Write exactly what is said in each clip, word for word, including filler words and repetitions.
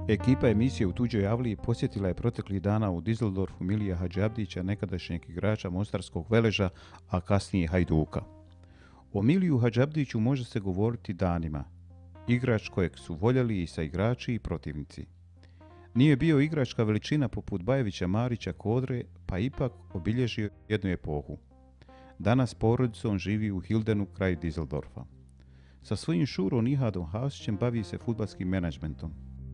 Ekipa emisije U tuđoj avliji posjetila je proteklih dana u Düsseldorfu Milija Hadžabdića, nekadašnjeg igrača mostarskog Veleža, a kasnije Hajduka. O Miliju Hadžabdiću može se govoriti danima. Igrač kojeg su voljeli i saigrači i protivnici. Nije bio igračka veličina poput Bajevića, Marića, Kodre, pa ipak obilježio jednu epohu. Danas porodicom živi u Hildenu kraj Düsseldorfa. Sa svojim šurom Nihadom Hasićem bavi se fudbalskim menadžmentom.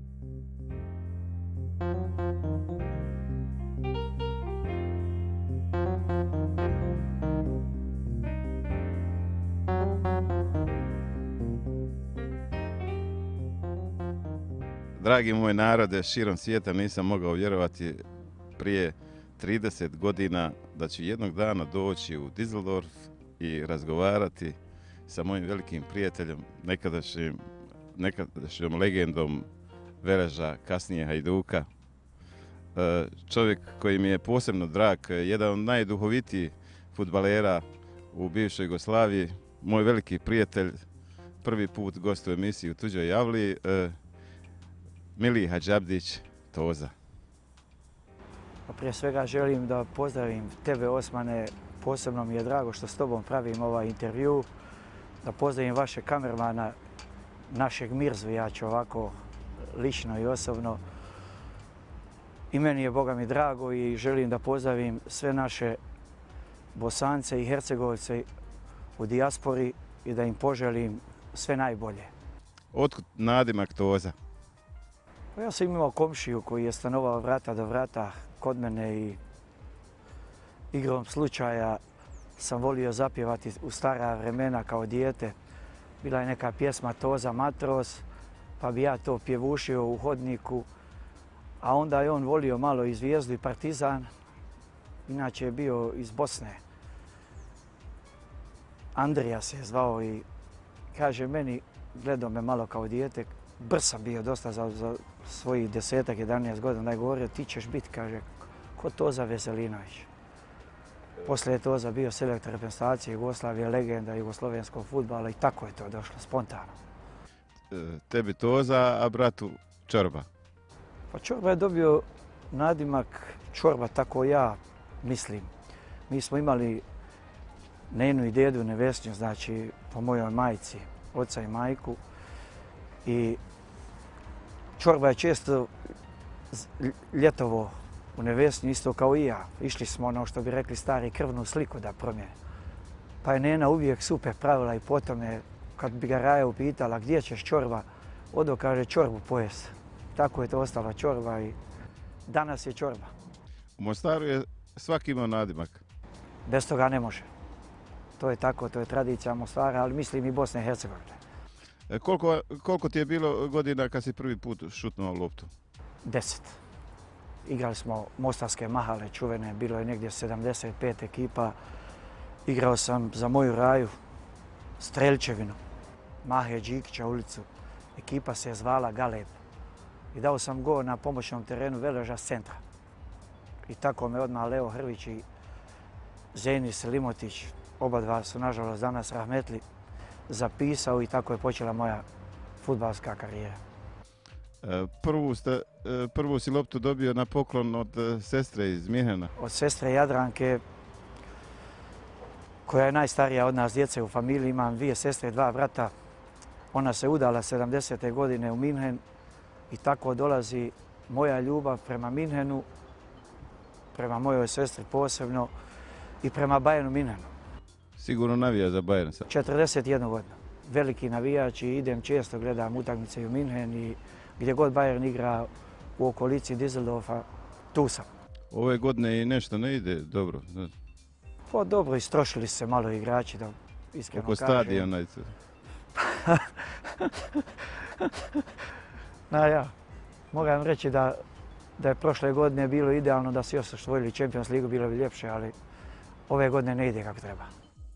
Dragi moj narode širom svijeta, nisam mogao vjerovati prije trideset godina da ću jednog dana doći u Düsseldorf i razgovarati sa mojim velikim prijateljem, nekadašnjim, nekadašnjom legendom Veleža, kasnije Hajduka. Čovjek koji mi je posebno drag, jedan od najduhovitijih fudbalera u bivšoj Jugoslaviji, moj veliki prijatelj, prvi put gost u emisiji U tuđoj avliji, Milija Hadžabdić, Toza. Prije svega želim da pozdravim tebe, Osmane. Posebno mi je drago što s tobom pravim ovaj intervju. Da pozdravim vaše kamermana, našeg Mirzu, ja ću ovako lično i osobno. I meni je, Boga mi, drago i želim da pozdravim sve naše Bosance i Hercegovce u dijaspori i da im poželim sve najbolje. Otkud nadimak Toza? Ja sam imao komšiju koji je stanovao vrata do vrata kod mene i igrom slučaja sam volio zapjevati u stara vremena kao dijete. Bila je neka pjesma Toza Matros, pa bi ja to pjevušio u hodniku, a onda je on volio malo i Zvijezdu i Partizan, inače je bio iz Bosne. Andrija se je zvao i kaže meni, gledao me malo kao dijete, brz sam bio dosta za, za svojih desetak, jedanaest godina, da je govorio ti ćeš biti, kaže, ko Toza Veselinović. Poslije je Toza bio selektor reprezentacije Jugoslavije, legenda jugoslovenskog fudbala i tako je to došlo, spontano. E, tebi Toza, a bratu Čorba? Pa Čorba je dobio nadimak Čorba, tako ja mislim. Mi smo imali nenu i dedu nevestnju, znači po mojoj majci, oca i majku. I Čorba je često ljetovo u nevestnju, isto kao i ja. Išli smo, ono što bi rekli stari, krvnu sliku da promijene. Pa je nena uvijek super pravila i potom je, kad bi ga Raja upitala gdje ćeš Čorba, odo kaže Čorbu pojest. Tako je to ostala Čorba i danas je Čorba. U Mostaru je svaki imao nadimak. Bez toga ne može. To je tako, to je tradicija Mostara, ali mislim i Bosne i Hercegovine. E, koliko, koliko ti je bilo godina kad si prvi put šutnuo loptu? Deset. Igrali smo mostarske mahale čuvene, bilo je negdje sedamdeset pet ekipa. Igrao sam za moju Raju, Streljčevinu, Mahe Đikića ulicu. Ekipa se je zvala Galeb. I dao sam gol na pomoćnom terenu Veleža s centra. I tako me odmah Leo Hrvić i Zeni Selimotić, oba dva su nažalost danas rahmetli, zapisao i tako je počela moja fudbalska karijera. Prvu, ste, prvu si loptu dobio na poklon od sestre iz Minhena. Od sestre Jadranke, koja je najstarija od nas djece u familiji. Imam dvije sestre i dva brata. Ona se udala sedamdesete godine u Minhen i tako dolazi moja ljubav prema Minhenu, prema mojoj sestri posebno i prema Bayernu Minhenu. Sigurno navija za Bayern sad. četrdeset jednu godinu. Veliki navijač i idem često, gledam utakmice u Minhen i gdje god Bayern igra u okolici Düsseldorfa, tu sam. Ove godine i nešto ne ide dobro. Pa dobro, istrošili se malo igrači, da iskreno kažem. Oko stadiona. Na ja, moram reći da, da je prošle godine bilo idealno da si još osvojili Champions Ligu, bilo bi ljepše, ali ove godine ne ide kako treba.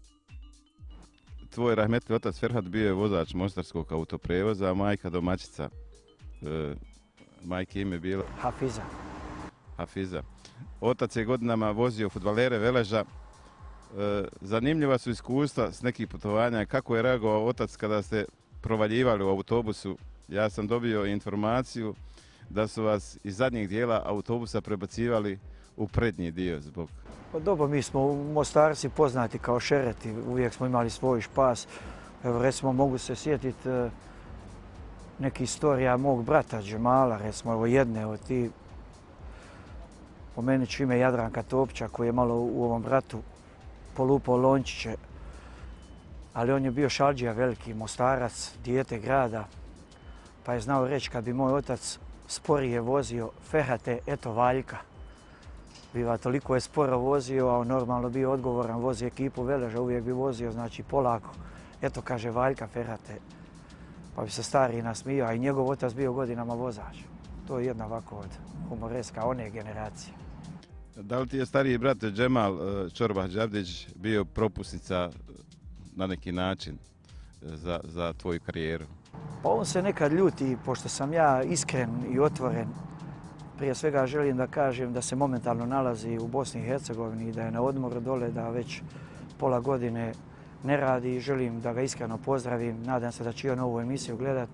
Tvoj rahmetli otac Ferhat bio je vozač mostarskog autoprevoza, a majka domaćica. E, majke ime bilo? Hafiza. Hafiza. Otac je godinama vozio fudbalere Veleža. E, zanimljiva su iskustva s nekih putovanja. Kako je reagovao otac kada ste provaljivali u autobusu? Ja sam dobio informaciju da su vas iz zadnjeg dijela autobusa prebacivali u prednji dio zbog... Pa dobro, mi smo u Mostarci poznati kao šereti, uvijek smo imali svoj špas. Evo recimo mogu se sjetiti e, nekih istorija mog brata Džemala, recimo evo jedne od ti, po meni čime Jadranka Topča koji je malo u ovom ratu polupao lončiće, ali on je bio šalđija veliki, Mostarac, dijete grada, pa je znao reći kad bi moj otac sporije vozio, Ferhate, eto Valjka. Biva, toliko je sporo vozio, a on normalno bio odgovoran, vozi ekipu Veleža, uvijek bi vozio, znači polako. Eto, kaže Valjka, Ferhate. Pa bi se stariji nasmijao, a i njegov otac bio godinama vozač. To je jedna ovako od humoreska one generacije. Da li ti je stariji brat Džemal Čorba Hadžabdić bio propusnica na neki način za, za tvoju karijeru? Pa on se nekad ljuti, pošto sam ja iskren i otvoren. Prije svega želim da kažem da se momentalno nalazi u Bosni i Hercegovini i da je na odmoru dole, da već pola godine ne radi i želim da ga iskreno pozdravim. Nadam se da će i on ovu emisiju gledat.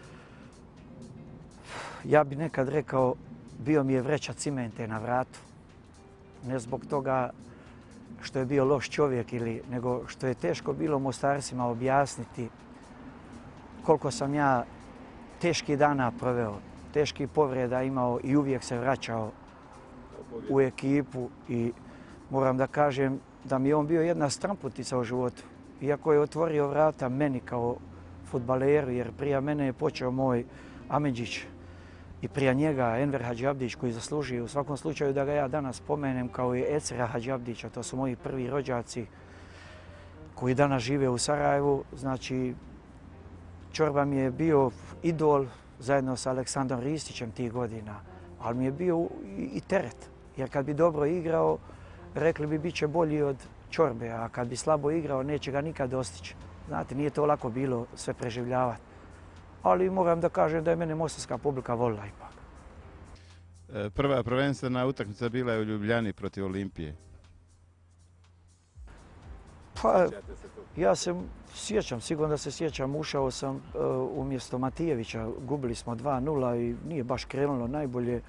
Ja bi nekad rekao, bio mi je vreća cimente na vratu. Ne zbog toga što je bio loš čovjek, ili, nego što je teško bilo Mostarcima objasniti koliko sam ja teških dana proveo, teških povreda imao i uvijek se vraćao u ekipu i moram da kažem da mi je on bio jedna stramputica u životu. Iako je otvorio vrata meni kao fudbaleru, jer prije mene je počeo moj Amidžić i prije njega Enver Hadžabdić koji zaslužio u svakom slučaju da ga ja danas spomenem kao i Ecira Hadžabdića. To su moji prvi rođaci koji danas žive u Sarajevu. Znači, Čorba mi je bio idol zajedno sa Aleksandrom Ristićem tih godina, ali mi je bio i teret. Jer kad bi dobro igrao, rekli bi bit će bolji od Čorbe, a kad bi slabo igrao, neće ga nikad dostići. Znate, nije to lako bilo sve preživljavati. Ali moram da kažem da je mene mostarska publika volila ipak. Prva prvenstvena utakmica bila je u Ljubljani protiv Olimpije. Pa, ja se sjećam, sigurno da se sjećam, ušao sam uh, umjesto Matijevića, gubili smo dva nula i nije baš krenulo najbolje.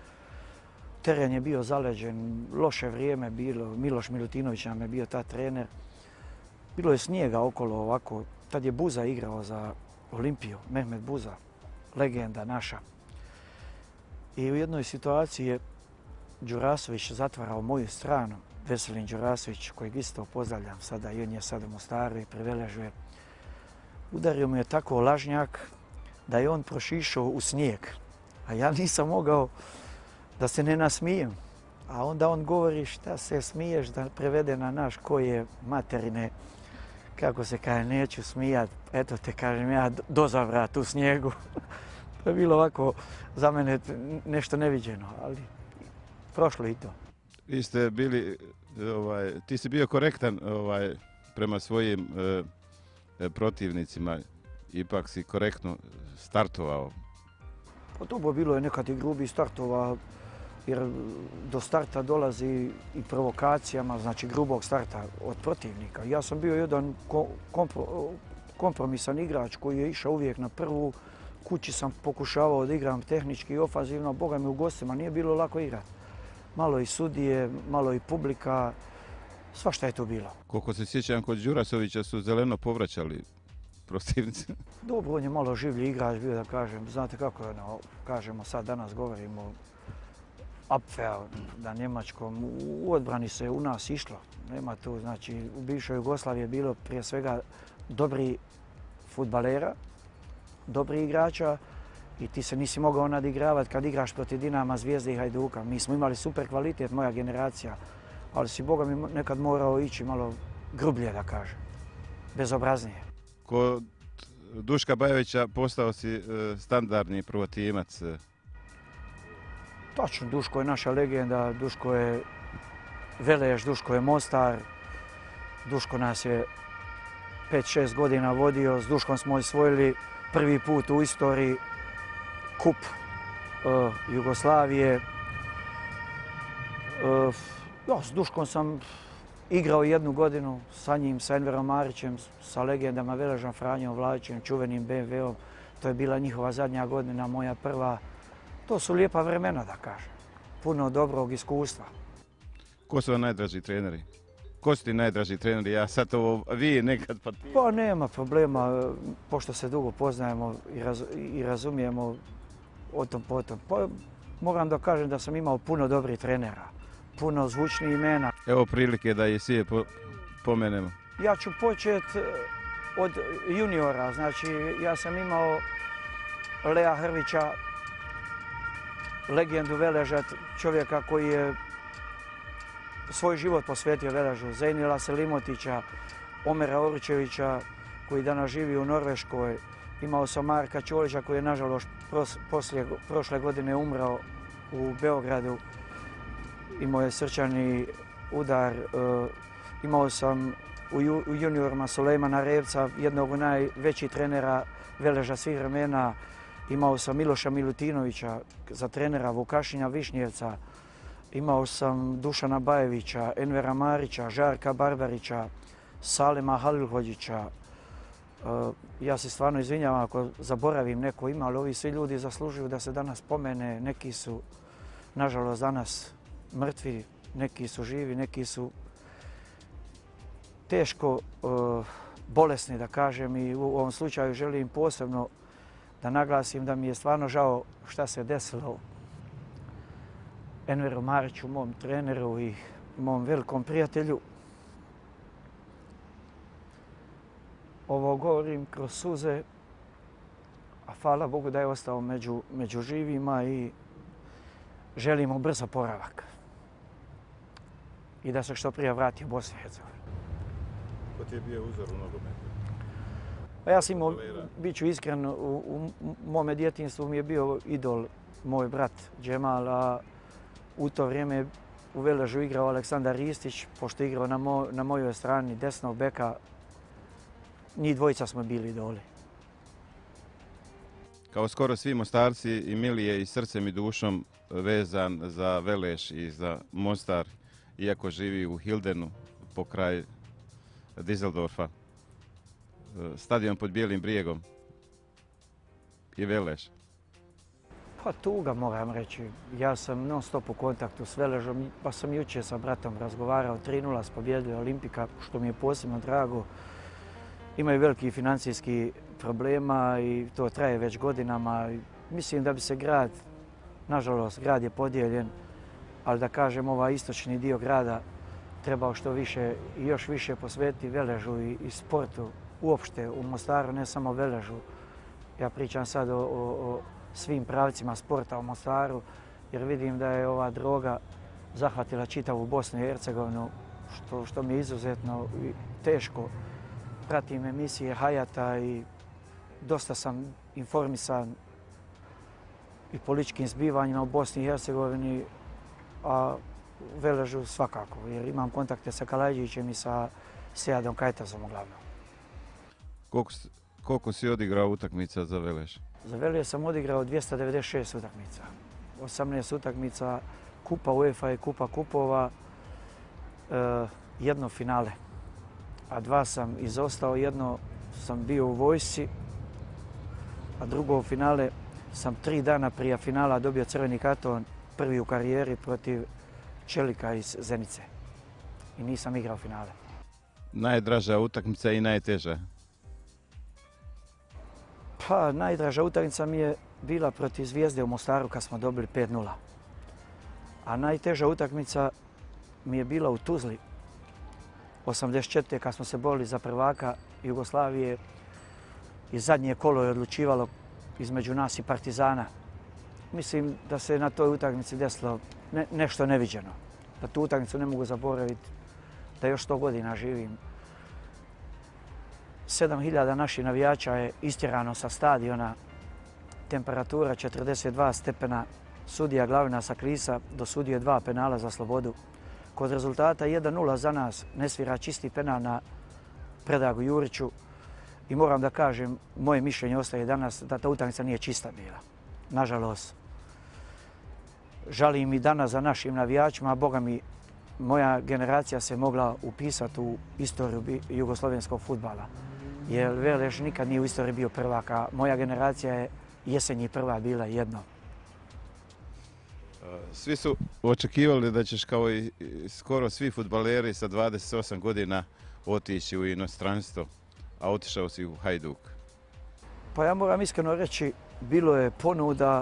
Teren je bio zaleđen, loše vrijeme bilo, Miloš Milutinović nam je bio ta trener. Bilo je snijega okolo ovako, tad je Buza igrao za Olimpiju, Mehmet Buza, legenda naša. I u jednoj situaciji je Đurasović zatvarao moju stranu, Veselin Đurasović, kojeg isto pozdravljam sada, i on je sad u Mostaru i pri Veležu. Udario mu je tako lažnjak da je on prošišao u snijeg, a ja nisam mogao da se ne nasmijem. A onda on govori šta se smiješ, da prevede na naš koji je materine. Kako se kaže, neću smijat, eto te kažem ja dozavrat u snijegu. To je bilo ovako za mene nešto neviđeno, ali prošlo i to. Vi ste bili, ovaj, ti si bio korektan ovaj, prema svojim eh, protivnicima, ipak si korektno startovao. Pa to bilo je nekad i grubi startova, jer do starta dolazi i provokacijama, znači grubog starta od protivnika. Ja sam bio jedan kompro, kompromisan igrač koji je išao uvijek na prvu. Kući sam pokušavao da igram tehnički i ofanzivno, a boga mi u gostima nije bilo lako igrati. Malo i sudije, malo i publika, svašta je to bilo. Koliko se sjećam, kod Đurasovića su zeleno povraćali protivnici. Dobro, on je malo življi igrač bio, da kažem. Znate kako je ono, kažemo sad, danas govorimo Abwehr na njemačkom. U odbrani se u nas išlo. Nema tu, znači, u bivšoj Jugoslaviji je bilo prije svega dobri fudbalera, dobri igrača i ti se nisi mogao nadigravati kad igraš protiv Dinama, Zvijezde i Hajduka. Mi smo imali super kvalitet, moja generacija, ali si boga mi nekad morao ići malo grublje, da kažem, bezobraznije. Kod Duška Bajovića postao si standardni prvotimac. Točno, Duško je naša legenda, Duško je Velež, Duško je Mostar. Duško nas je pet šest godina vodio, s Duškom smo osvojili prvi put u istoriji kup uh, Jugoslavije. Uh, ja, s Duškom sam igrao jednu godinu sa njim, sa Enverom Marićem, sa legendama Veležom, Franjom Vladićem, čuvenim be em ve om. To je bila njihova zadnja godina, moja prva. To su lijepa vremena, da kažem. Puno dobrog iskustva. Ko su vam najdraži treneri? Ko su ti najdraži treneri? Ja sad ovo, vi nekad pa ti. Pa nema problema, pošto se dugo poznajemo i, raz, i razumijemo o tom potom. Pa, moram da kažem da sam imao puno dobrih trenera, puno zvučnih imena. Evo prilike da je sije po, pomenemo. Ja ću početi od juniora, znači ja sam imao Lea Hrvića, legendu Veleža, čovjeka koji je svoj život posvetio Veležu, Zejnila Selimotića, Omera Oručevića koji danas živi u Norveškoj. Imao sam Marka Ćolića koji je nažalost poslije, prošle godine umrao u Beogradu. Imao je srčani udar. Imao sam u, ju, u juniorima Sulejmana Revca, jednog od najvećih trenera Veleža svih vremena. Imao sam Miloša Milutinovića za trenera Vukašinja Višnjevca. Imao sam Dušana Bajevića, Envera Marića, Žarka Barbarića, Salema Halilhođića. Ja se stvarno izvinjavam ako zaboravim neko ime, ali ovi svi ljudi zaslužuju da se danas spomene. Neki su, nažalost, danas mrtvi, neki su živi, neki su teško bolesni, da kažem. I u ovom slučaju želim posebno da naglasim da mi je stvarno žao šta se desilo Enveru Mariću, mom treneru i mom velikom prijatelju. Ovo govorim kroz suze, a hvala Bogu da je ostao među, među živima i želim mu brzo oporavak. I da se što prije vrati u Bosnu i Hercegovinu. Ko ti je bio uzor u nogometu? Pa ja sam imao, bit ću iskren, u, u mome djetinjstvu mi je bio idol moj brat Džemal, a u to vrijeme u Veležu igrao Aleksandar Ristić, pošto je igrao na, mo, na mojoj strani desnog beka. Njih dvojica smo bili idoli. Kao skoro svi Mostarci, Emil je i srcem i dušom vezan za Veleš i za Mostar, iako živi u Hildenu, pokraj Düsseldorfa. Stadion pod Bijelim brijegom i Veleš. Pa tuga, moram reći. Ja sam non stop u kontaktu s Veležom, pa sam jučer sa bratom razgovarao. tri nula s pobjedili Olimpika, što mi je posebno drago. Imaju veliki financijski problema i to traje već godinama. Mislim da bi se grad, nažalost, grad je podijeljen, ali da kažem ovaj istočni dio grada trebao što više i još više posvetiti Veležu i, i sportu uopšte u Mostaru, ne samo Veležu. Ja pričam sad o, o, o svim pravcima sporta u Mostaru, jer vidim da je ova droga zahvatila čitavu Bosnu i Hercegovinu, što, što mi je izuzetno teško. Pratim emisije Hayata i dosta sam informisan i političkim zbivanjima u Bosni i Hercegovini, a u Veležu svakako, jer imam kontakte sa Kalajđićem i sa Sejadom Kajtazom uglavnom. Koliko, koliko si odigrao utakmica za Veleš? Za Veleš sam odigrao dvjesto devedeset šest utakmica. osamnaest utakmica Kupa UEFA i Kupa kupova, e, jedno finale. A dva sam izostao, jedno sam bio u vojsci, a drugo finale sam tri dana prije finala dobio crveni karton, prvi u karijeri protiv Čelika iz Zenice. I nisam igrao finale. Najdraža utakmica i najteža? Pa, najdraža utakmica mi je bila protiv Zvijezde u Mostaru kad smo dobili pet nula. A najteža utakmica mi je bila u Tuzli osamdeset četvrte kad smo se borili za prvaka Jugoslavije i zadnje kolo je odlučivalo između nas i Partizana. Mislim da se na toj utakmici desilo ne, nešto neviđeno. Da tu utakmicu ne mogu zaboraviti, da još sto godina živim. sedam hiljada naših navijača je istjerano sa stadiona, temperatura četrdeset dva stepena, sudija Glavina sa Klisa dosudio je dva penala za slobodu. Kod rezultata jedan nula za nas ne svira čisti penal na Predragu Juriću i moram da kažem, moje mišljenje ostaje danas da ta utakmica nije čista bila. Nažalost, žalim i danas za našim navijačima, a boga mi, moja generacija se mogla upisati u istoriju jugoslovenskog fudbala. Jer Veleš nikad nije u istoriji bio prvak, a moja generacija je jesenji prva bila jedno. Svi su očekivali da ćeš kao i skoro svi fudbaleri sa dvadeset osam godina otići u inostranstvo, a otišao si u Hajduk. Pa ja moram iskreno reći, bilo je ponuda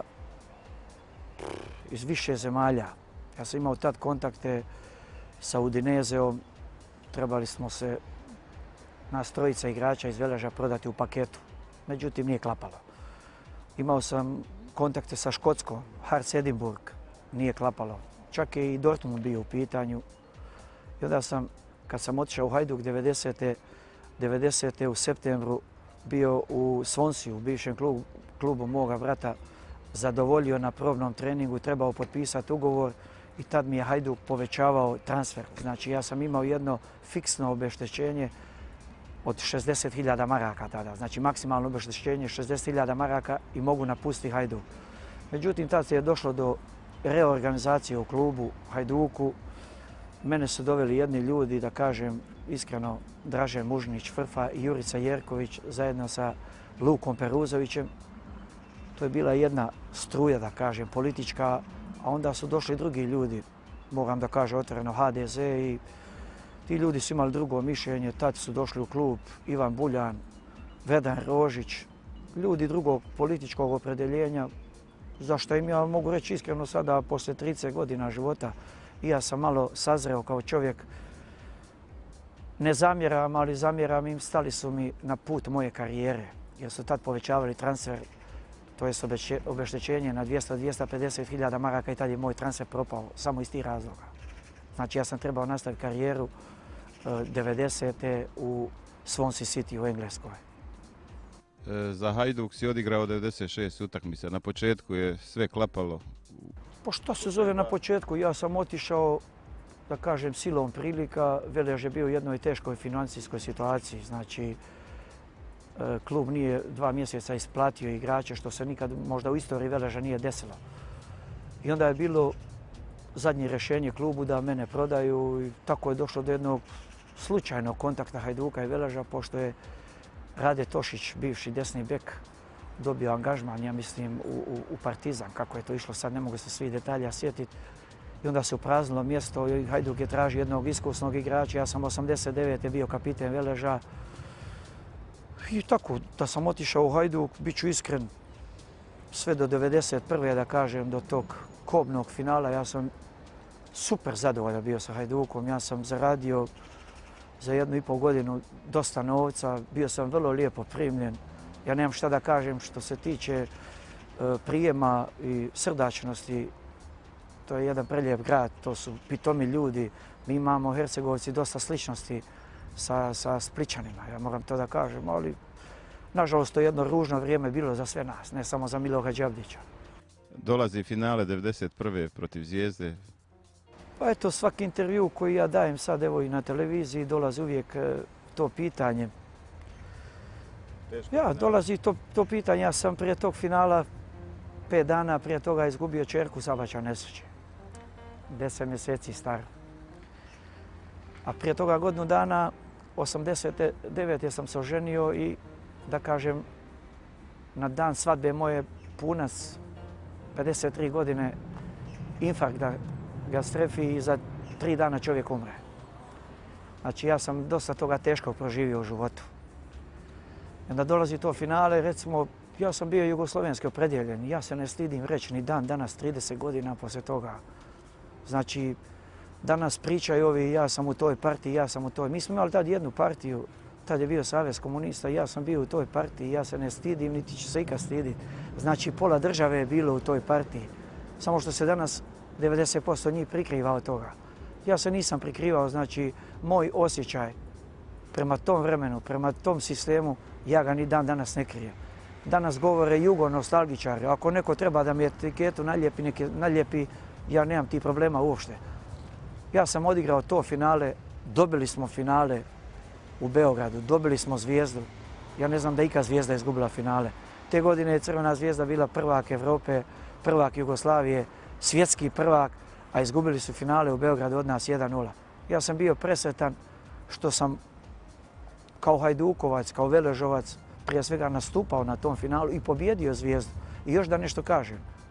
iz više zemalja. Ja sam imao tad kontakte sa Udinezeom, trebali smo se nas trojica igrača iz Veleža prodati u paketu. Međutim, nije klapalo. Imao sam kontakte sa Škotskom, Hearts Edinburgh, nije klapalo. Čak je i Dortmund bio u pitanju. I onda sam, kad sam otišao u Hajduk devedesete. devedesete. u septembru bio u Svonsiju, u bivšem klubu, klubu moga brata, zadovoljio na probnom treningu, trebao potpisati ugovor i tad mi je Hajduk povećavao transfer. Znači ja sam imao jedno fiksno obeštećenje od šezdeset hiljada maraka tada. Znači maksimalno obeštećenje šezdeset hiljada maraka i mogu napustiti Hajduk. Međutim, tad je došlo do reorganizacije u klubu Hajduku. Mene su doveli jedni ljudi, da kažem iskreno, Dražen Mužnić, Frfa i Jurica Jerković zajedno sa Lukom Peruzovićem. To je bila jedna struja, da kažem, politička, a onda su došli drugi ljudi, moram da kažem otvoreno, H D Z, i ti ljudi su imali drugo mišljenje. Tad su došli u klub Ivan Buljan, Vedran Rožić, ljudi drugog političkog opredeljenja, za što im ja mogu reći iskreno sada, posle trideset godina života, i ja sam malo sazreo kao čovjek. Ne zamjeram, ali zamjeram im, stali su mi na put moje karijere, jer su tad povećavali transfer, to je obeštećenje na dvjesto do dvjesto pedeset hiljada maraka i tad je moj transfer propao, samo iz tih razloga. Znači ja sam trebao nastaviti karijeru devedesete. u Swansea City u Engleskoj. Za Hajduk si odigrao devedeset šest utakmica. Na početku je sve klapalo. Pa što se zove na početku? Ja sam otišao, da kažem, silom prilika. Velež je bio u jednoj teškoj financijskoj situaciji. Znači, klub nije dva mjeseca isplatio igrače, što se nikad možda u istoriji Veleža nije desilo. I onda je bilo zadnje rješenje klubu da mene prodaju i tako je došlo do jednog slučajnog kontakta Hajduka i Veleža, pošto je Rade Tošić, bivši desni bek, dobio angažman, ja mislim, u, u, u Partizan. Kako je to išlo sad, ne mogu se svi detalja sjetiti. I onda se upraznilo mjesto i Hajduk je tražio jednog iskusnog igrača. Ja sam osamdeset devete. bio kapiten Veleža. I tako, da sam otišao u Hajduk, bit ću iskren, sve do devedeset prve. da kažem, do tog kobnog finala, ja sam super zadovoljan bio sa Hajdukom. Ja sam zaradio za jednu i pol godinu dosta novca, bio sam vrlo lijepo primljen. Ja nemam šta da kažem što se tiče prijema i srdačnosti. To je jedan prelijep grad, to su pitomi ljudi. Mi imamo Hercegovci dosta sličnosti sa, sa Splićanima, ja moram to da kažem, ali nažalost to je jedno ružno vrijeme bilo za sve nas, ne samo za Miloša Đavdića. Dolazi finale devedeset prve protiv Zvijezde. Pa eto, svaki intervju koji ja dajem sad evo i na televiziji dolazi uvijek to pitanje. Ja, dolazi to, to pitanje. Ja sam prije tog finala, pet dana prije toga izgubio čerku saobraćajne nesreće. Deset mjeseci star. A prije toga godinu dana, osamdeset devete. sam se oženio i, da kažem, na dan svadbe moje punac, pedeset tri godine, infarkt da ga strefi i za tri dana čovjek umre. Znači ja sam dosta toga teško proživio u životu. I onda dolazi to finale, recimo, ja sam bio jugoslovenski opredjeljen. Ja se ne stidim reći ni dan danas, trideset godina poslije toga. Znači, danas pričaju ovi, ja sam u toj partiji, ja sam u toj. Mi smo imali tad jednu partiju, tad je bio Savez komunista, ja sam bio u toj partiji, ja se ne stidim, niti ću se ikad stiditi. Znači, pola države je bilo u toj partiji. Samo što se danas devedeset posto njih prikriva od toga. Ja se nisam prikrivao, znači, moj osjećaj prema tom vremenu, prema tom sistemu, ja ga ni dan danas ne krijem. Danas govore jugo-nostalgičari. Ako neko treba da mi etiketu naljepi, neke naljepi, ja nemam tih problema uopšte. Ja sam odigrao to finale, dobili smo finale u Beogradu, dobili smo Zvijezdu. Ja ne znam da ikad Zvijezda izgubila finale. Te godine je Crvena Zvijezda bila prvak Evrope, prvak Jugoslavije, svjetski prvak, a izgubili su finale u Beogradu od nas jedan nula. Ja sam bio presretan što sam kao Hajdukovac, kao Veležovac, prije svega nastupao na tom finalu i pobjedio Zvijezdu. I još da nešto kažem,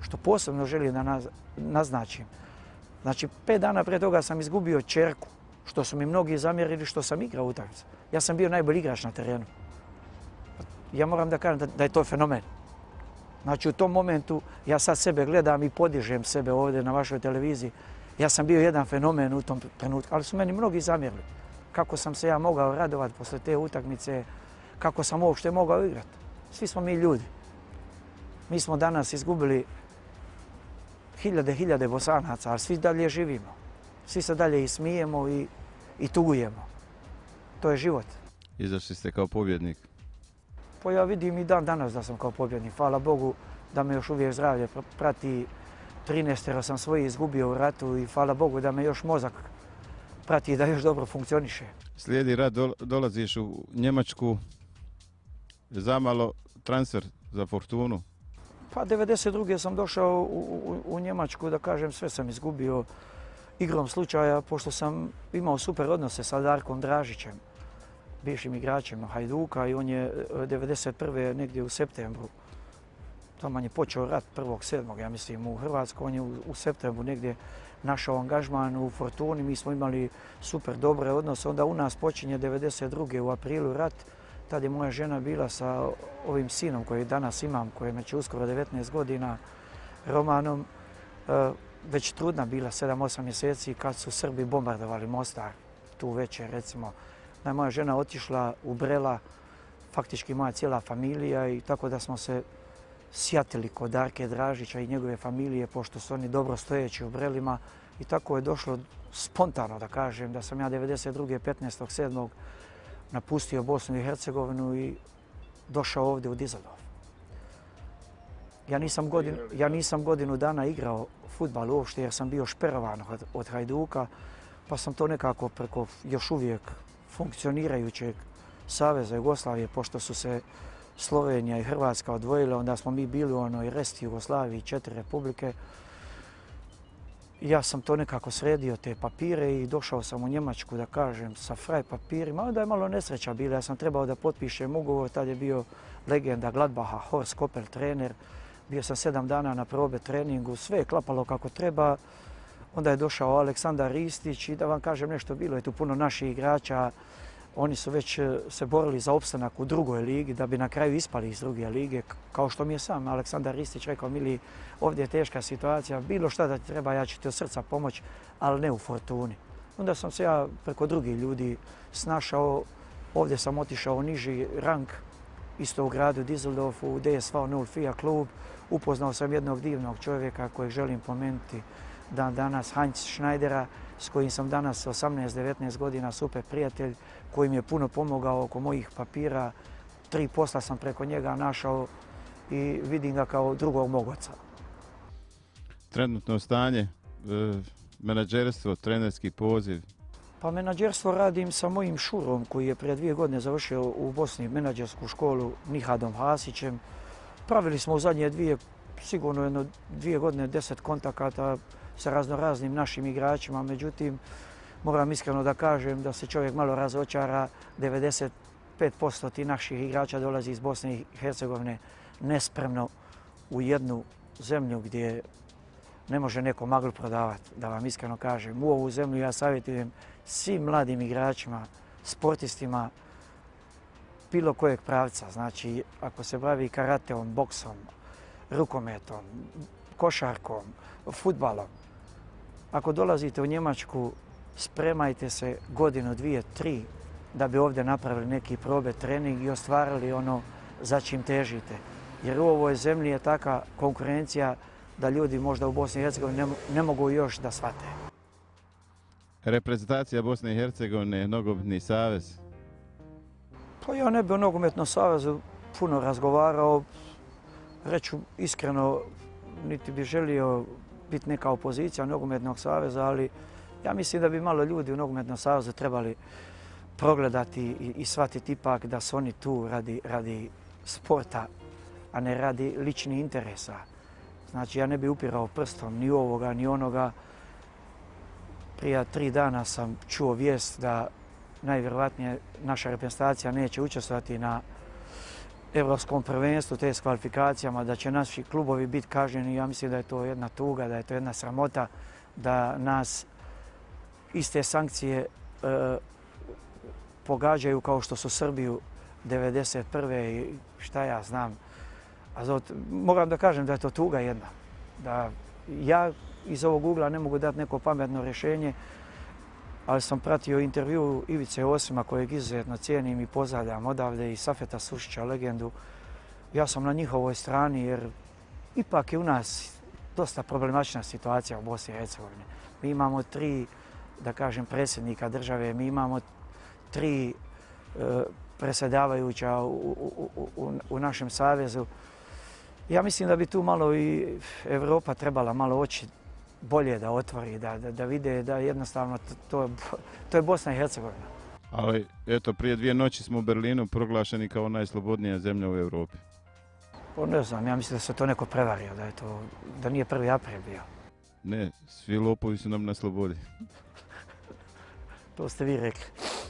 što posebno želim da naznačim. Znači, pet dana pre toga sam izgubio ćerku, što su mi mnogi zamjerili što sam igrao utakmicu. Ja sam bio najbolji igrač na terenu. Ja moram da kažem da, da je to fenomen. Znači, u tom momentu ja sad sebe gledam i podižem sebe ovdje na vašoj televiziji. Ja sam bio jedan fenomen u tom trenutku, ali su meni mnogi zamjerili. Kako sam se ja mogao radovati posle te utakmice, kako sam uopšte mogao igrati. Svi smo mi ljudi. Mi smo danas izgubili hiljade, hiljade Bosanaca, ali svi dalje živimo. Svi se dalje i smijemo i, i tugujemo. To je život. Izašli ste kao pobjednik. Pa ja vidim i dan danas da sam kao pobjednik. Hvala Bogu da me još uvijek zdravlje prati. trinaestero sam svoji izgubio u ratu i hvala Bogu da me još mozak prati i da još dobro funkcioniše. Slijedi rat, dolaziš u Njemačku, zamalo transfer za Fortunu. Pa devedeset druge sam došao u, u, u Njemačku, da kažem, sve sam izgubio igrom slučaja, pošto sam imao super odnose sa Darkom Dražićem, bivšim igračem Hajduka, i on je devedeset prve negdje u septembru, tamo je počeo rat prvog sedmog ja mislim, u Hrvatskoj, on je u, u septembru negdje našao angažman u Fortuni, mi smo imali super dobre odnose, onda u nas počinje devedeset druge u aprilu rat. Tad je moja žena bila sa ovim sinom koji danas imam, koji će uskoro devetnaest godina, Romanom, već trudna bila sedam osam mjeseci kad su Srbi bombardovali Mostar tu večer, recimo. Da je moja žena otišla u Brela, faktički moja cijela familija, i tako da smo se sjatili kod Darke Dražića i njegove familije, pošto su oni dobro stojeći u Brelima, i tako je došlo spontano, da kažem, da sam ja devedeset druge petnaestog sedmog napustio Bosnu i Hercegovinu i došao ovdje u Düsseldorf. Ja nisam, godin, ja nisam godinu dana igrao fudbal uopšte jer sam bio šperovan od, od Hajduka, pa sam to nekako preko još uvijek funkcionirajućeg Saveza Jugoslavije, pošto su se Slovenija i Hrvatska odvojile, onda smo mi bili u onoj resti Jugoslaviji, četiri republike. Ja sam to nekako sredio, te papire, i došao sam u Njemačku, da kažem, sa fraj papirima. Onda je malo nesreća bila, ja sam trebao da potpišem ugovor, tad je bio legenda Gladbaha, Horst Koppel, trener. Bio sam sedam dana na probe treningu, sve je klapalo kako treba. Onda je došao Aleksandar Ristić i da vam kažem nešto, bilo je tu puno naših igrača. Oni su već se borili za opstanak u drugoj ligi, da bi na kraju ispali iz druge lige. Kao što mi je sam Aleksandar Ristić rekao, Mili, ovdje je teška situacija, bilo šta da ti treba, ja ću ti od srca pomoći, ali ne u Fortuni. Onda sam se ja preko drugih ljudi snašao, ovdje sam otišao u niži rang, isto u gradu Düsseldorfu, u D S V nula F I A klub. Upoznao sam jednog divnog čovjeka kojeg želim pomenuti dan danas, Heinz Schneidera, s kojim sam danas osamnaest devetnaest godina super prijatelj, koji mi je puno pomogao oko mojih papira. Tri posla sam preko njega našao i vidim ga kao drugog mog oca. Trenutno stanje, menadžerstvo, trenerski poziv? Pa menadžerstvo radim sa mojim šurom koji je prije dvije godine završio u Bosni menadžersku školu Nihadom Hasićem. Pravili smo u zadnje dvije, sigurno jedno dvije godine deset kontakata sa raznoraznim našim igračima, međutim, moram iskreno da kažem da se čovjek malo razočara. devedeset pet posto ti naših igrača dolazi iz Bosne i Hercegovine nespremno u jednu zemlju gdje ne može neko maglu prodavati, da vam iskreno kažem. U ovu zemlju ja savjetujem svim mladim igračima, sportistima, bilo kojeg pravca. Znači, ako se bavi karateom, boksom, rukometom, košarkom, fudbalom, ako dolazite u Njemačku, spremajte se godinu, dvije, tri da bi ovdje napravili neki probe trening i ostvarili ono za čim težite. Jer u ovoj zemlji je taka konkurencija da ljudi možda u Bosni i Hercegovini ne, ne mogu još da shvate. Reprezentacija Bosne i Hercegovine, nogometni savez? Pa ja ne bi o nogometnom savezu puno razgovarao. Reću iskreno, niti bi želio biti neka opozicija nogometnog saveza, ali ja mislim da bi malo ljudi u nogometnom savezu trebali progledati i, i shvatiti ipak da su oni tu radi, radi sporta, a ne radi ličnih interesa. Znači, ja ne bi upirao prstom ni ovoga, ni onoga. Prije tri dana sam čuo vijest da najvjerovatnije naša reprezentacija neće učestvovati na Evropskom prvenstvu, te s kvalifikacijama, da će naši klubovi biti kažnjeni. Ja mislim da je to jedna tuga, da je to jedna sramota, da nas iste sankcije e, pogađaju kao što su Srbiju devedeset prve i šta ja znam. A zato, moram da kažem da je to tuga jedna. Da ja iz ovog ugla ne mogu dati neko pametno rješenje, ali sam pratio intervju Ivice Osima, kojeg izuzetno cijenim i pozdravljam odavde, i Safeta Sušića, legendu. Ja sam na njihovoj strani jer ipak je u nas dosta problematična situacija u Bosni i Hercegovini. Mi imamo tri, da kažem, predsjednika države, mi imamo tri e, predsjedavajuća u, u, u, u našem savezu. Ja mislim da bi tu malo i Evropa trebala malo oči bolje da otvori, da, da, da vide da jednostavno to, to je Bosna i Hercegovina. Ali eto, prije dvije noći smo u Berlinu proglašeni kao najslobodnija zemlja u Europi. Pa ne znam, ja mislim da se to neko prevario, da, je to, da nije prvi april bio. Ne, svi lopovi su nam na slobodi. To ste vi rekli.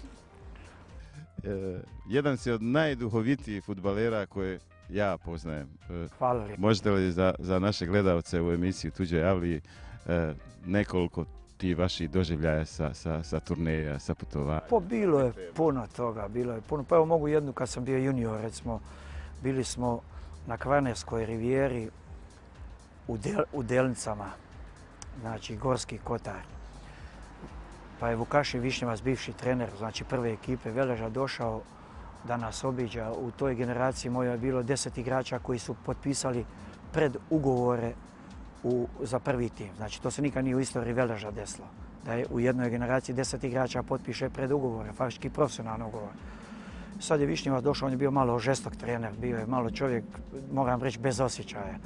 E, jedan si od najduhovitijih fudbalera koje ja poznajem. E, Hvala lijepo. Možete li za, za naše gledalce u emisiji Tuđe javlji e, nekoliko ti vaših doživljaja sa, sa, sa turneja, sa putovanja? Pa bilo je puno toga, bilo je puno. Pa evo mogu jednu, kad sam bio junior, recimo, bili smo na Kvarnerskoj rivijeri u, del, u Delnicama, znači Gorski Kotar. Pa je Vukašin Višnjevac, bivši trener, znači prve ekipe Veleža, došao da nas obiđa. U toj generaciji moja je bilo deset igrača koji su potpisali predugovore u, za prvi tim. Znači to se nikad nije u istoriji Veleža desilo. Da je u jednoj generaciji deset igrača potpiše predugovore, faktički profesionalno ugovor. Sad je Višnjevac došao, on je bio malo žestok trener, bio je malo čovjek, moram reći, bez osjećaja.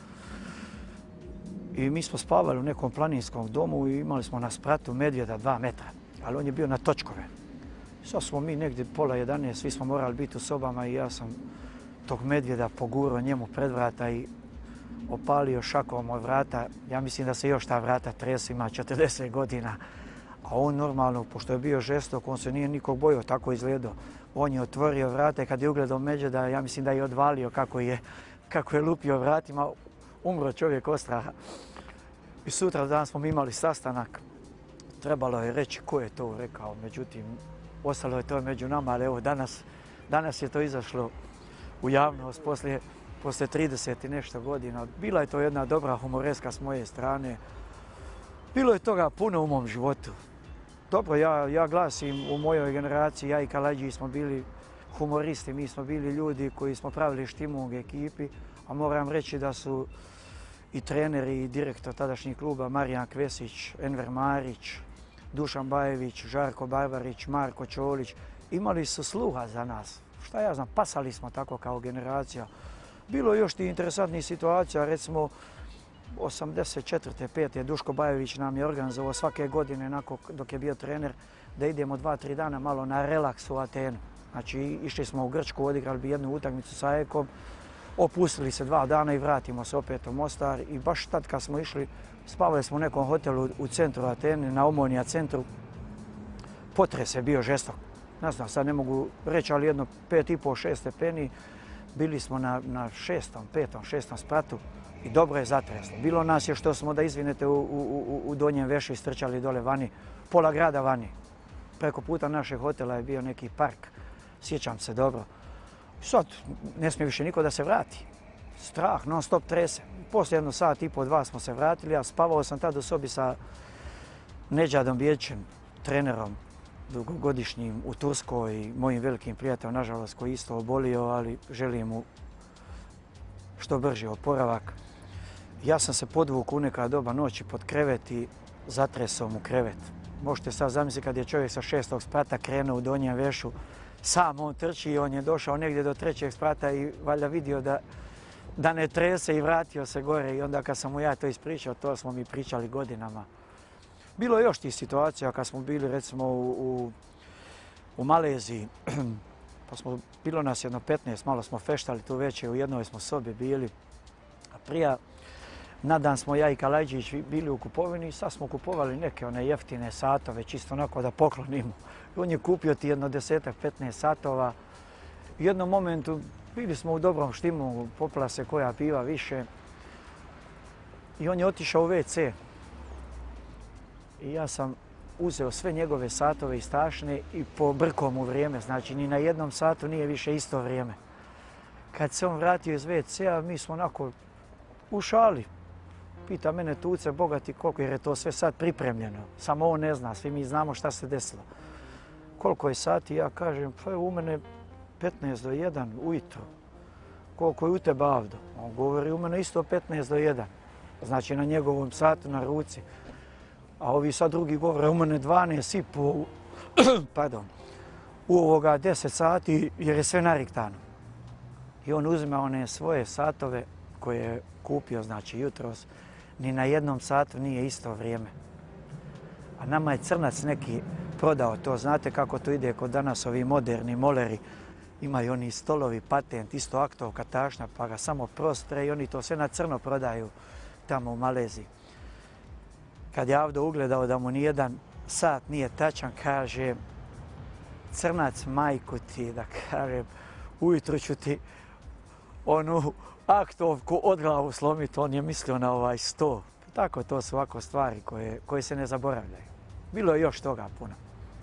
I mi smo spavali u nekom planinskom domu i imali smo na spratu medvjeda dva metra, ali on je bio na točkove. Sad smo mi negdje pola jedanaest, svi smo morali biti u sobama i ja sam tog medvjeda pogurao njemu pred vrata i opalio šakom od vrata. Ja mislim da se još ta vrata trese, ima četrdeset godina. A on normalno, pošto je bio žestok, on se nije nikog bojao, tako izgledao. On je otvorio vrata i kad je ugledao medvjeda, ja mislim da je odvalio kako je, kako je lupio vratima. Umro čovjek od straha. I sutra dan smo imali sastanak. Trebalo je reći ko je to rekao, međutim, ostalo je to među nama, ali evo danas, danas je to izašlo u javnost poslije, poslije trideset i nešto godina. Bila je to jedna dobra humoreska s moje strane. Bilo je toga puno u mom životu. Dobro, ja, ja glasim u mojoj generaciji, ja i Kaladži smo bili humoristi, mi smo bili ljudi koji smo pravili štimung ekipi, a moram reći da su i treneri i direktor tadašnjih kluba Marijan Kvesić, Enver Marić, Dušan Bajević, Žarko Barbarić, Marko Čolić, imali su sluha za nas. Šta ja znam, pasali smo tako kao generacija. Bilo je još ti interesantnih situacija, recimo osamdeset četvrte pete Duško Bajević nam je organizovao svake godine, nakon dok je bio trener, da idemo dva, tri dana malo na relaks u Atenu. Znači, išli smo u Grčku, odigrali bi jednu utakmicu sa Ajekom, opustili se dva dana i vratimo se opet u Mostar. I baš tad kad smo išli, spavali smo u nekom hotelu u centru Atene, na Omonija centru. Potres je bio žestok. Ne znam, sad ne mogu reći, ali jedno pet i pol, šest stepeni. Bili smo na, na šestom, petom, šestom spratu i dobro je zatreslo. Bilo nas je što smo, da izvinete, u, u, u Donjem Vešu istrčali dole vani, pola grada vani. Preko puta našeg hotela je bio neki park, sjećam se dobro. Sad ne smije više niko da se vrati. Strah, non stop trese. Poslije jedno sat i po dva smo se vratili, a spavao sam tad u sobi sa Nedžadom Bjećem, trenerom dugogodišnjim u Turskoj i mojim velikim prijateljem, nažalost, koji isto obolio, ali želim mu što brži oporavak. Ja sam se podvukao u neka doba noći pod krevet i zatresao mu krevet. Možete sad zamisliti kad je čovjek sa šestog sprata krenuo u Donjem Vešu, sam on trči i on je došao negdje do trećeg sprata i valjda vidio da, da ne trese i vratio se gore. I onda kad sam mu ja to ispričao, to smo mi pričali godinama. Bilo je još tih situacija kad smo bili recimo u, u, u Maleziji, pa smo, bilo nas jedno petnaest, malo smo feštali tu večer, u jednoj smo sobi bili. A prija, na dan smo ja i Kaladžić bili u kupovini i sad smo kupovali neke one jeftine satove, čisto onako da poklonimo. I on je kupio ti jedno desetak, petnaest satova. U jednom momentu Bili smo u dobrom štimu, popila se koja piva više. I on je otišao u ve ce. I ja sam uzeo sve njegove satove iz tašne i pobrkao mu vrijeme. Znači, ni na jednom satu nije više isto vrijeme. Kad se on vratio iz ve ce-a, mi smo onako u šali. Pita mene Tuce, bogati koliko, jer je to sve sad pripremljeno. Samo on ne zna, svi mi znamo šta se desilo. Koliko je sati? Ja kažem, pa u mene petnaest do jedan ujutro. Koliko je u tebe, Avdo? On govori, u mene isto petnaest do jedan. Znači na njegovom satu na ruci. A ovi sad drugi govore, u mene dvanaest i po, pardon, u ovoga deset sati jer je sve nariktano. I on uzima one svoje satove koje je kupio, znači jutros, ni na jednom satu nije isto vrijeme. A nama je crnac neki prodao to, znate kako to ide kod danas ovi moderni moleri. Imaju oni stolovi, patent, isto aktovka tašna, pa ga samo prostre i oni to sve na crno prodaju tamo u Maleziji. Kad je Avdo ugledao da mu nijedan sat nije tačan, kaže, crnac majku ti, da kažem, ujutro ću ti onu aktovku od glavu slomiti, on je mislio na ovaj sto. Tako to su ovako stvari koje, koje se ne zaboravljaju. Bilo je još toga puno.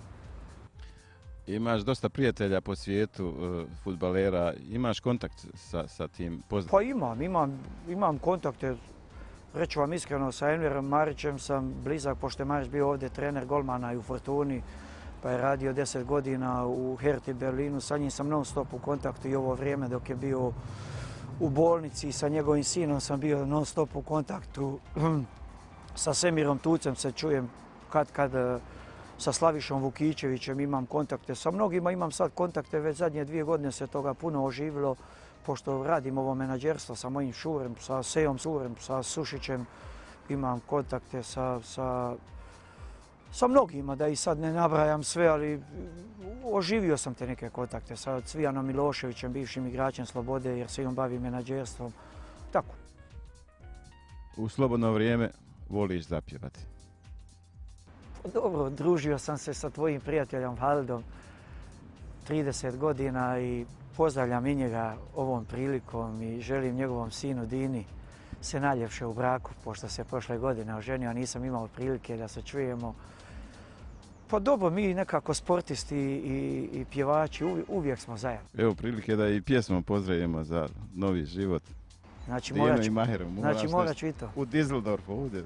Imaš dosta prijatelja po svijetu, fudbalera, imaš kontakt sa, sa tim poznatim? Pa imam, imam, imam kontakte. Reću vam iskreno, sa Enverom Marićem sam blizak, pošto je Marić bio ovdje trener golmana i u Fortuni, pa je radio deset godina u Herti Berlinu. Sa njim sam non stop u kontaktu i ovo vrijeme dok je bio u bolnici. Sa njegovim sinom sam bio non stop u kontaktu. Sa Semirom Tucem se čujem kad kad sa Slavišom Vukićevićem imam kontakte. Sa mnogima imam sad kontakte, već zadnje dvije godine se toga puno oživilo. Pošto radim ovo menadžerstvo sa mojim Šurem, sa Sejom Surem, sa Sušićem, imam kontakte sa, sa, sa mnogima, da i sad ne nabrajam sve, ali oživio sam te neke kontakte sa Cvijanom Miloševićem, bivšim igračem Slobode, jer se i on bavi menadžerstvom. Tako. U slobodno vrijeme voliš zapjevati? Dobro, družio sam se sa tvojim prijateljom Haldom trideset godina i pozdravljam i njega ovom prilikom i želim njegovom sinu Dini se najljepše u braku, pošto se prošle godine oženio, a nisam imao prilike da se čujemo. Pa dobro, mi nekako sportisti i, i pjevači uvijek smo zajedno. Evo prilike da i pjesmom pozdravimo za novi život. Znači Dijanu morat ću, i Maherom. znači, morat ću i to. U Düsseldorfu ovdje.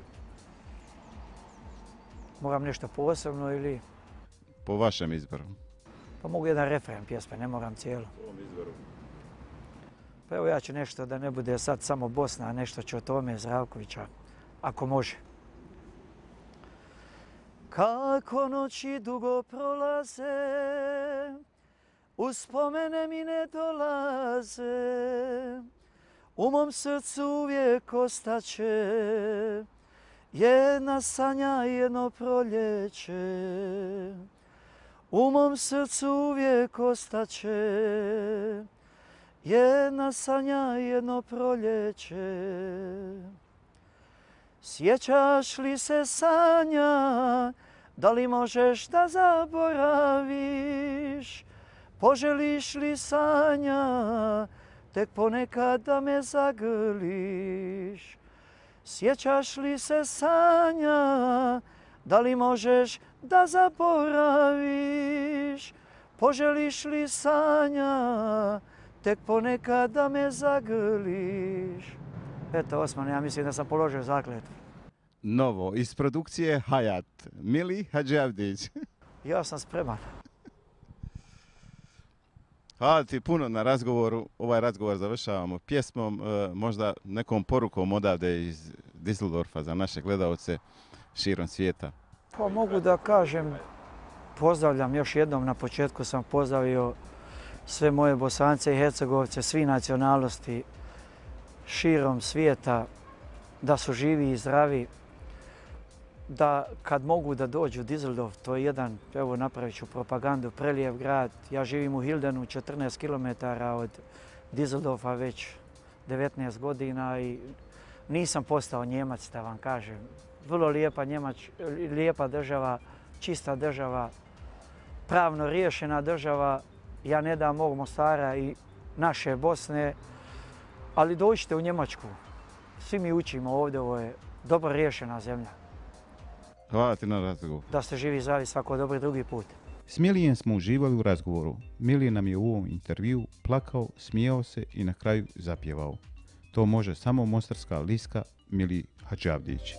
Moram nešto posebno ili? Po vašem izboru. Pa mogu jedan refren pjesme, ne moram cijelu. Pa evo ja ću nešto da ne bude sad samo Bosna, a nešto ću od Tome Zdravkovića, ako može. Kako noći dugo prolaze, uspomene mi ne dolaze, u mom srcu uvijek ostaće jedna sanja, jedno proljeće. U mom srcu uvijek ostaće jedna sanja, jedno proljeće. Sjećaš li se sanja, da li možeš da zaboraviš? Poželiš li sanja, tek ponekad da me zagrliš? Sjećaš li se sanja, da li možeš da zaboraviš? Poželiš li sanja, tek ponekad da me zagrliš? Eto, Osman, ja mislim da sam položio zakletvu. Novo, iz produkcije Hayat, Mili Hadžiavdić. Ja sam spreman. Hvala ti puno na razgovoru. Ovaj razgovor završavamo pjesmom, možda nekom porukom odavde iz Düsseldorfa za naše gledalce širom svijeta. Pa mogu da kažem, pozdravljam još jednom, na početku sam pozdravio sve moje Bosance i Hercegovce, svi nacionalnosti širom svijeta, da su živi i zdravi, da kad mogu da dođu u Düsseldorf, to je jedan, evo napravit ću propagandu, prelijep grad. Ja živim u Hildenu, četrnaest kilometara od Düsseldorfa već devetnaest godina i nisam postao Njemac, da vam kažem. Vrlo lijepa, Njemač, lijepa država, čista država, pravno riješena država. Ja ne dam mog Mostara i naše Bosne, ali dođite u Njemačku. Svi mi učimo ovdje, ovo je dobro riješena zemlja. Hvala ti na razgovor. Da ste živi zdravi, svako dobro drugi put. S Milijem smo uživali u razgovoru. Milije nam je u ovom intervju plakao, smijao se i na kraju zapjevao. To može samo mostarska liska Milij Hadžavdić.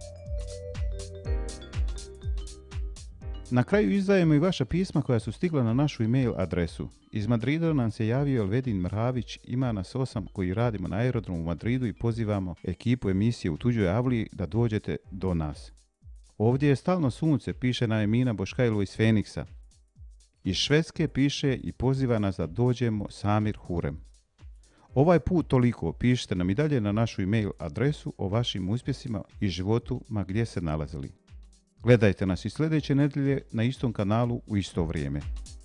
Na kraju izdajemo i vaša pisma koja su stigla na našu e-mail adresu. Iz Madrida nam se javio Elvedin Mrhavić, ima nas osam koji radimo na aerodromu u Madridu i pozivamo ekipu emisije U tuđoj avliji da dođete do nas. Ovdje je stalno sunce, piše nam Emina Boškajlo iz Feniksa. Iz Švedske piše i poziva nas da dođemo Samir Hurem. Ovaj put toliko, pišite nam i dalje na našu e-mail adresu o vašim uspjesima i životu ma gdje se nalazili. Gledajte nas i sljedeće nedjelje na istom kanalu u isto vrijeme.